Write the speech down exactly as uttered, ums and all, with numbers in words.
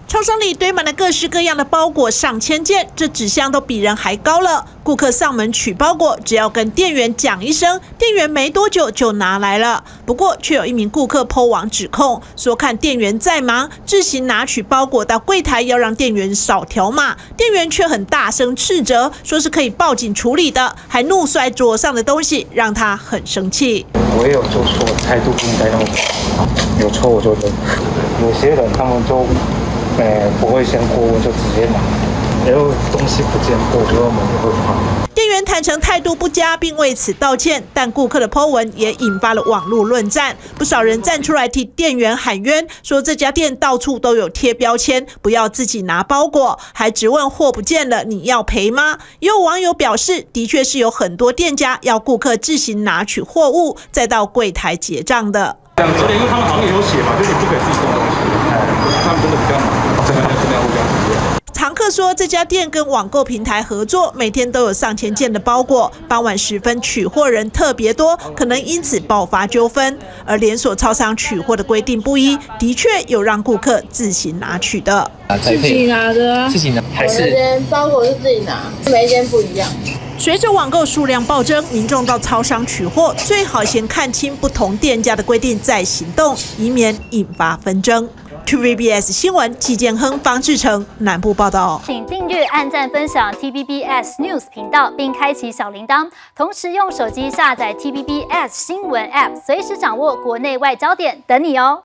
超商里堆满了各式各样的包裹，上千件，这纸箱都比人还高了。顾客上门取包裹，只要跟店员讲一声，店员没多久就拿来了。不过，却有一名顾客 po 网指控，说看店员在忙，自行拿取包裹到柜台，要让店员扫条码，店员却很大声斥责，说是可以报警处理的，还怒摔桌上的东西，让他很生气。 我也有做错，态度不应该那么不好，有错我就认。有些人他们就。呃，不会先过问就直接拿，然后东西不见过，就我们也会怕。 店员坦诚态度不佳，并为此道歉，但顾客的 po 文也引发了网络论战，不少人站出来替店员喊冤，说这家店到处都有贴标签，不要自己拿包裹，还质问货不见了你要赔吗？也有网友表示，的确是有很多店家要顾客自行拿取货物，再到柜台结账的。 这样子，因为他们好像也有写嘛，就是你不可以自己动东西，他们真的比较忙，真的真的要互相体谅。 常客说，这家店跟网购平台合作，每天都有上千件的包裹，傍晚时分取货人特别多，可能因此爆发纠纷。而连锁超商取货的规定不一，的确有让顾客自行拿取的。 自己拿的啊， 自己拿还是？ 我那间包裹是自己拿，每一间不一样。 随着网购数量暴增，民众到超商取货，最好先看清不同店家的规定再行动，以免引发纷争。T V B S 新闻，季建亨、方志成南部报道。 请订阅、按赞、分享 T V B S News 频道，并开启小铃铛。同时用手机下载 T V B S 新闻 App， 随时掌握国内外焦点，等你哦。